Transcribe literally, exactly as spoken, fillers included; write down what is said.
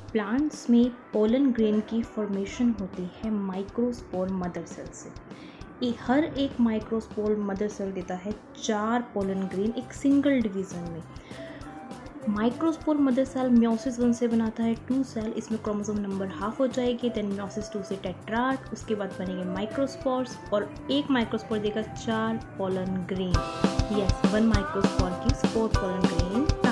Plants में pollen grain की formation होती है माइक्रोस्पोर मदर सेल से। ये हर एक माइक्रोस्पोर मदर सेल देता है चार पोलन ग्रेन एक सिंगल डिवीज़न में। Microspore mother cell meiosis one से बनाता है टू सेल, इसमें क्रोमोसोम नंबर हाफ हो जाएगी, देन मियोसिस टू से टेट्राड, उसके बाद बनेंगे माइक्रोस्पोर्स और एक माइक्रोस्पोर देगा चार pollen grain. Yes, one microspore gives four pollen grain.